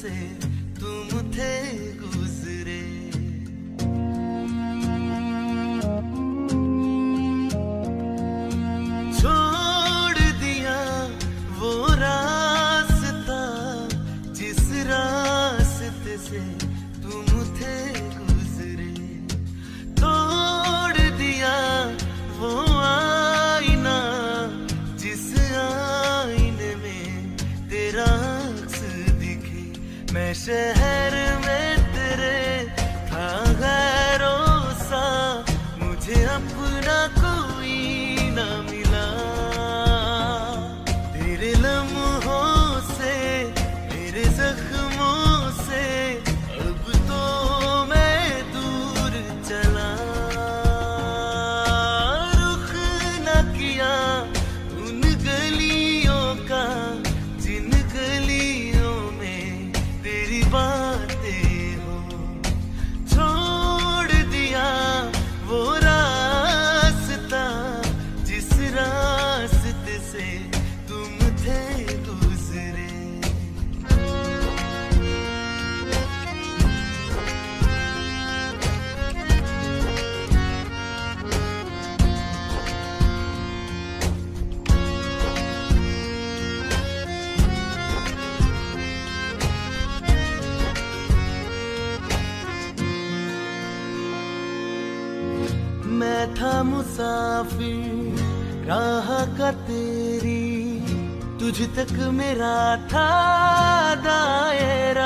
से तुम थे गुजरे। छोड़ दिया वो रास्ता जिस रास्ते से तुम थे गुजरे। तोड़ दिया वो आईना जिस आईने में तेरा अक्स दिखे। मैं शहर में तेरे था गैरों सा, मुझे अपना कोई ना मिला। तेरे लम्हों से मेरे जख्मों से अब तो मैं दूर चला। रुख न किया उन गलियों का जिन गलियों में तेरी बातें हो। छोड़ दिया वो रास्ता जिस रास्ते से तुम थे गुजरे। मैं था मुसाफिर राह का तेरी, तुझ तक मेरा था दायरा।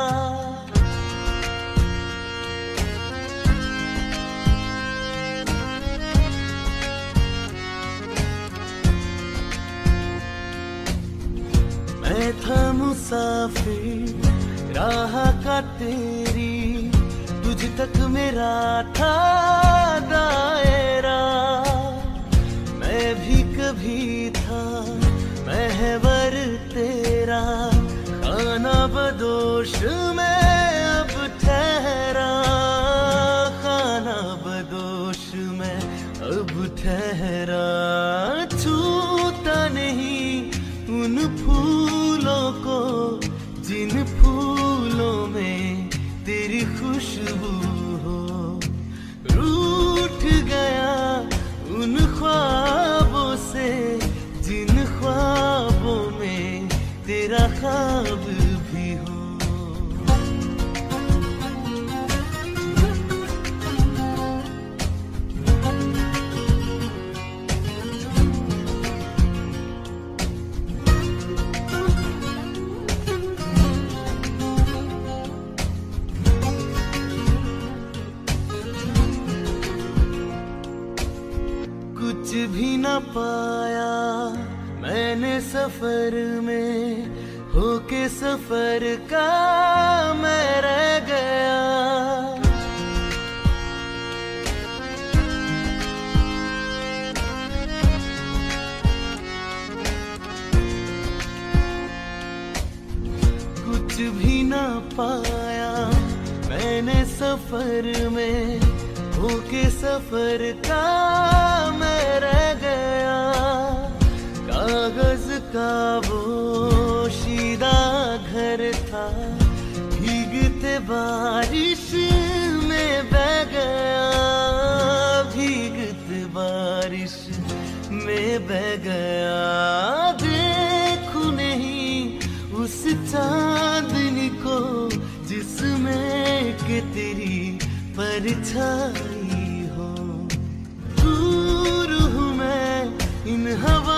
मैं था मुसाफिर राह का तेरी, तुझ तक मेरा था दायरा। मैं भी कभी था महवर तेरा, खाना बदोश मैं अब ठहरा। खाना बदोश मैं अब ठहरा। छूता नहीं उन फूलों को जिन फूलों में तेरी खुशबू हो। रूठ गया उन ख्वाबों से जिन ख्वाबों में तेरा ख्वाब भी हो। कुछ भी न पाया मैंने सफर में, होके सफर का मैं रह गया। कुछ भी न पाया मैंने सफर में, होके सफर का मैं रह गया। कागज का वो शीदा घर था, भीगते बारिश में बह गया। भीगते बारिश में बह गया। देखूं नहीं उस चांदनी को जिसमें के तेरी परछाई हो। दूर हूँ मैं इन हवा